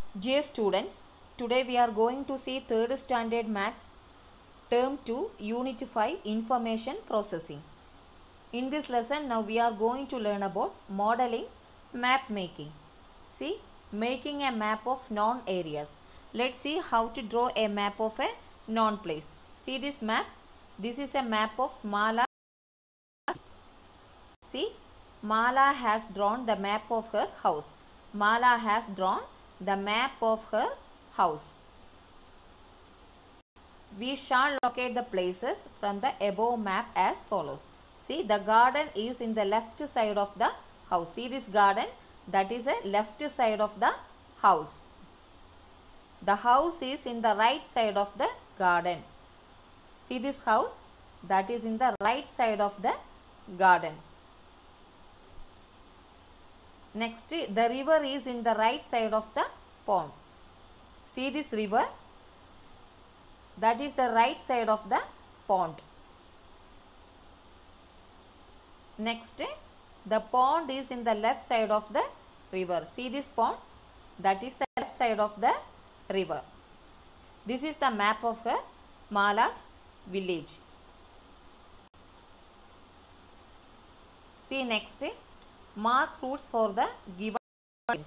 Dear students, today we are going to see 3rd standard maths term 2 unit 5 information processing. In this lesson now we are going to learn about modeling map making. See, making a map of known areas. Let's see how to draw a map of a known place. See this map. This is a map of Mala. See, Mala has drawn the map of her house. Mala has drawn the map of her house. We shall locate the places from the above map as follows. See, the garden is in the left side of the house. See this garden, that is a left side of the house. The house is in the right side of the garden. See this house, that is in the right side of the garden. Next, the river is in the right side of the pond. See this river, that is the right side of the pond. Next, the pond is in the left side of the river. See this pond, that is the left side of the river. This is the map of Mala's village. See next, mark routes for the given points.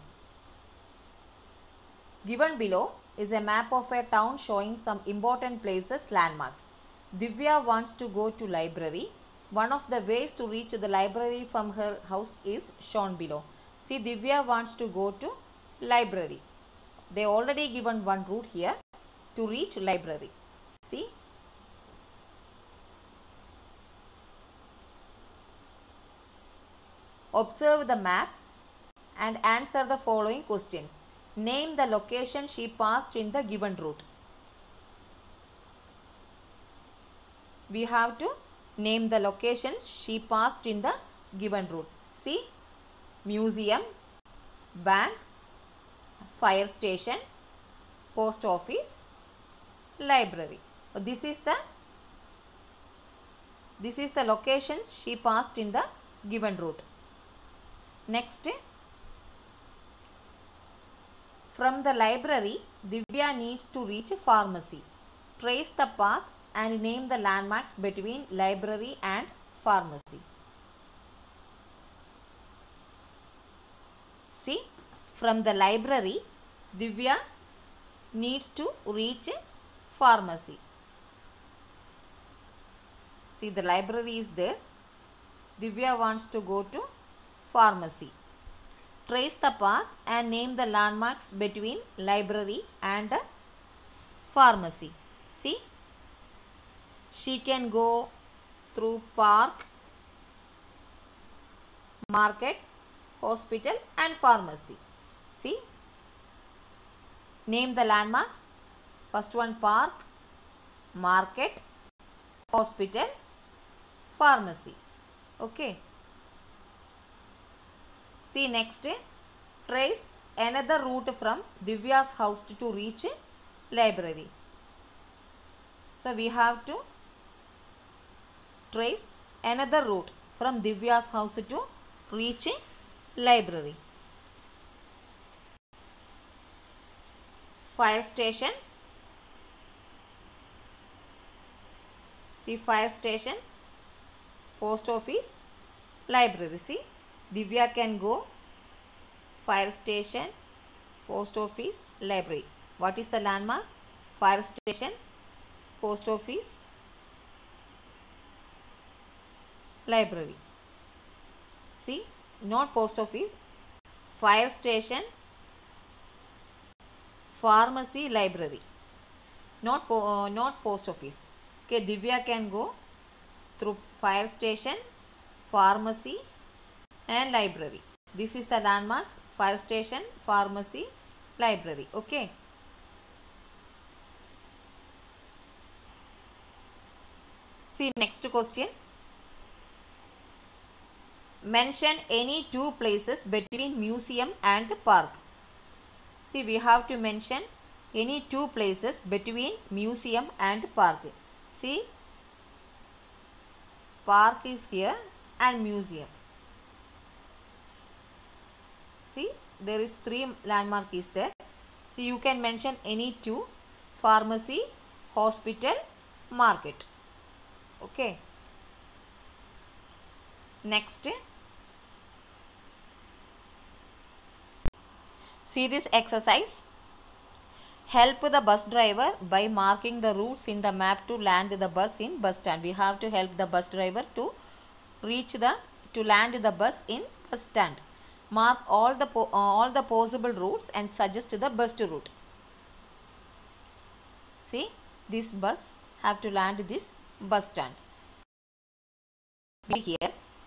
Given below is a map of a town showing some important places, landmarks. Divya wants to go to library. One of the ways to reach the library from her house is shown below. See, Divya wants to go to library. They already given one route here to reach library. See. Observe the map and answer the following questions. Name the location she passed in the given route. We have to name the locations she passed in the given route. See, museum, bank, fire station, post office, library. This is the locations she passed in the given route. Next, from the library, Divya needs to reach a pharmacy. Trace the path and name the landmarks between library and pharmacy. See, from the library, Divya needs to reach a pharmacy. See, the library is there. Divya wants to go to pharmacy. Trace the path and name the landmarks between library and pharmacy. See, she can go through park, market, hospital and pharmacy. See, name the landmarks. First one, park, market, hospital, pharmacy. Okay. See next, trace another route from Divya's house to reach library. So we have to trace another route from Divya's house to reach library. Fire station. See, fire station, post office, library. See, Divya can go fire station, post office, library. What is the landmark? Fire station, post office, library. See, not post office, fire station, pharmacy, library. Not post office. Okay, Divya can go through fire station, pharmacy and library. This is the landmarks: fire station, pharmacy, library. Okay. See next question. Mention any two places between museum and park. See, we have to mention any two places between museum and park. See, park is here and museum. See, there is 3 landmark is there. So you can mention any two: pharmacy, hospital, market. Okay. Next, see this exercise. Help the bus driver by marking the routes in the map to land the bus in bus stand. We have to help the bus driver to land the bus in bus stand. Mark all the possible routes and suggest the best route. See, this bus have to land this bus stand. Here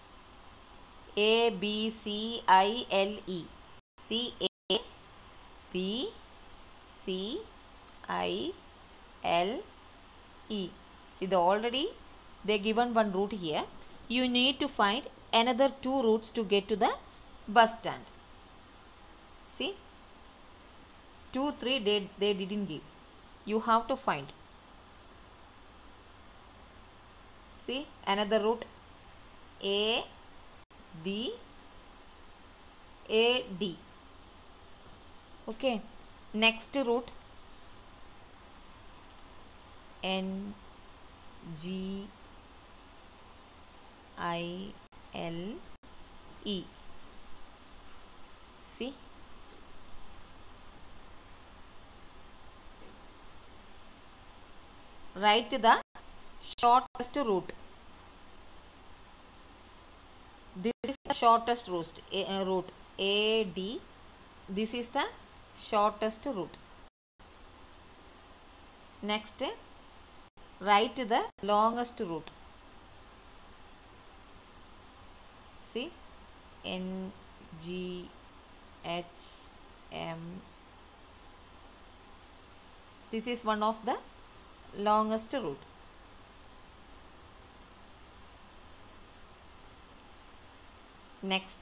A B C I L E. C A B C I L E. See, they given one route here. You need to find another two routes to get to the bus stand. See, 2, 3 they didn't give. You have to find. See, another route A D. Okay. Next route N G I L E. See, write the shortest route. This is the shortest route. Route A D. This is the shortest route. Next, write the longest route. See, N G H M. This is one of the longest route. Next,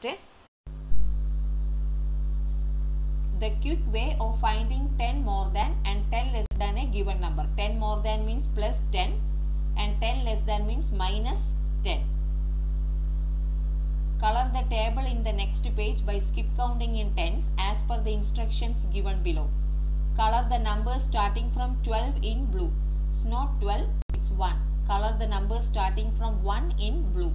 the quick way of finding 10 more than and 10 less than a given number. 10 more than means plus 10 and 10 less than means minus 10. Color the table in the next page by skip counting in tens as per the instructions given below. Color the numbers starting from 12 in blue. It's not 12, it's 1. Color the numbers starting from 1 in blue.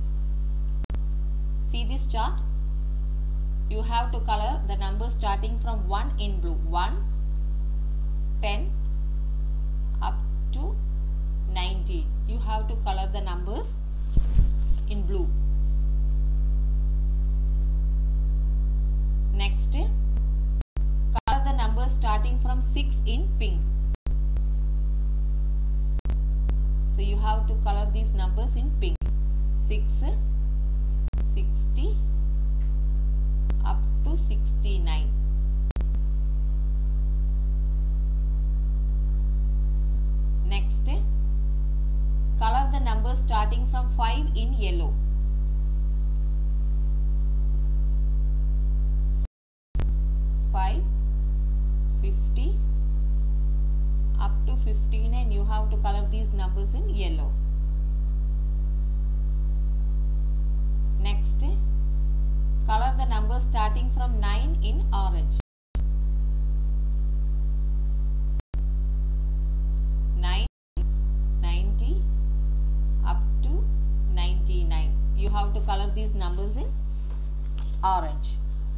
See this chart? You have to color the numbers starting from 1 in blue. 1, 10, up to 90. You have to color the numbers in blue. Next, color the numbers starting from 6 in pink. So you have to color these numbers in pink. 6, 60, up to 69. Next, color the numbers starting from 5 in yellow. 5, 50, up to 59. You have to color these numbers in yellow. Next, color the numbers starting from 9 in orange. 9, 90, up to 99. You have to color these numbers in orange.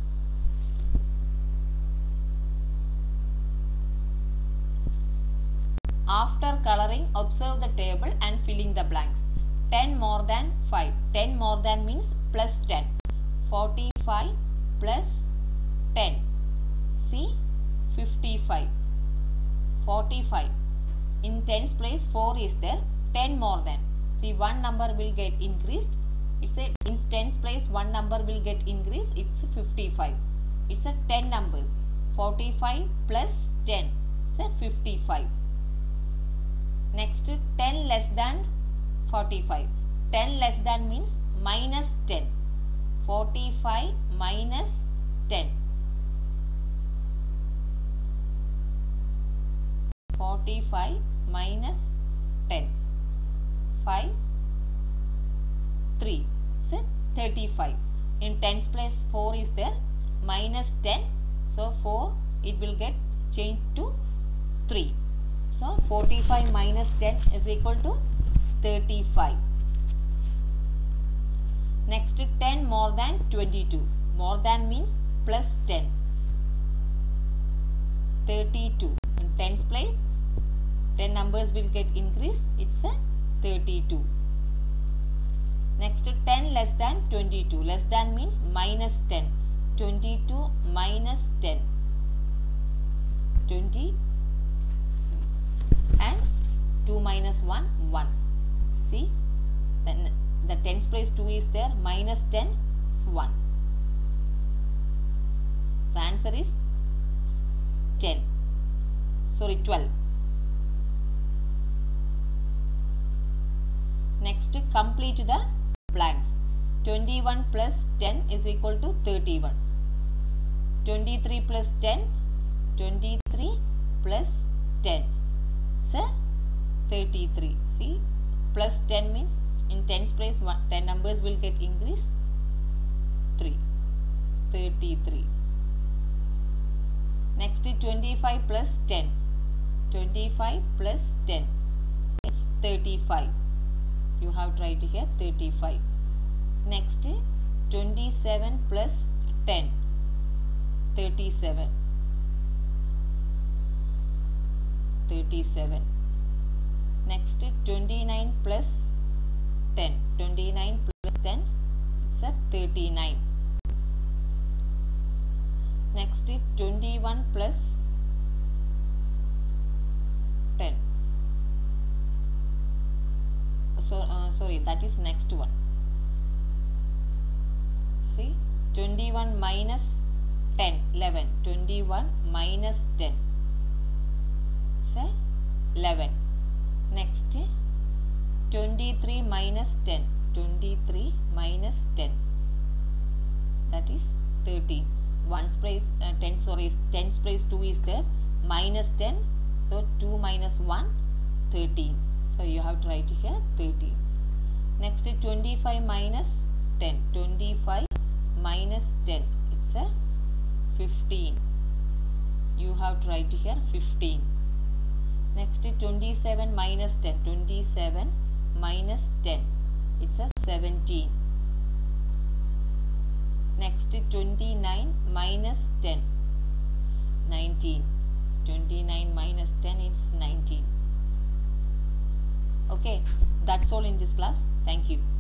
After coloring, observe the table and filling the blanks. 10 more than 5. 10 more than means plus 10. 45 plus 10. See, 55. 45. In tens place 4 is there. 10 more than. See, one number will get increased. It's a in tens place one number will get increased. It's 55. It's a 10 numbers. 45 plus 10. It's a 55. Next, 10 less than 45. 10 less than means minus 10. 45 minus 10. 45 minus 10. 5, 3. So 35. In tens place 4 is there. Minus 10. So 4 it will get change to 3. So 45 minus 10 is equal to 35. Next, 10 more than 22. More than means plus 10. 32. In 10's place, 10 numbers will get increased. It's a 32. Next, 10 less than 22. Less than means minus 10. 22 minus 10. 20 and 2 minus 1, 1. See, then the 10's place 2 is there, minus 10 is 1. The answer is 10. Sorry, 12. Next, complete the blanks. 21 plus 10 is equal to 31. 23 plus 10, 23 plus 10. So, 33. See, plus 10 means in 10's place 10 numbers will get increased. 3. 33. Next, 25 plus 10. 25 plus 10. It's 35. You have tried here 35. Next, 27 plus 10. 37. 37. Next, 29 plus 10. 29 plus 10. It's a 39. Next, 21 plus 10. Sorry, that is next one. See, 21 minus 10, 11. 21 minus 10. So, 11. Next, 23 minus 10. 23 minus 10. That is 13. 1's place 10's place 2 is there, minus 10, so 2 minus 1, 13. So you have to write here 13. Next, 25 minus 10. 25 minus 10, it's a 15. You have to write here 15. Next, 27 minus 10. 27 minus 10, it's a 17. Next, 29 minus 10, 19. 29 minus 10 is 19. Okay, that's all in this class. Thank you.